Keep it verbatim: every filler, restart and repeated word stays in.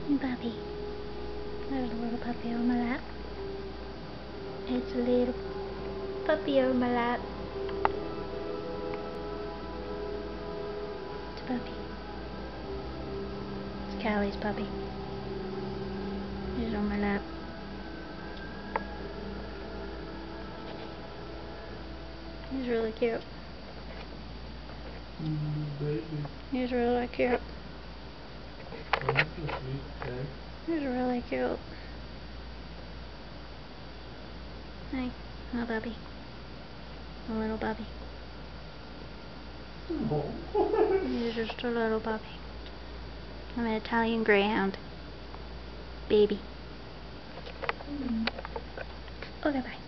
Puppy. There's a little puppy on my lap. It's a little puppy on my lap. It's a puppy. It's Callie's puppy. He's on my lap. He's really cute. Mm, baby. He's really cute. Oh, that's a sweet guy. He's really cute. Hi, little puppy. A little puppy. Oh. He's just a little puppy. I'm an Italian Greyhound. Baby. Mm. Okay, bye.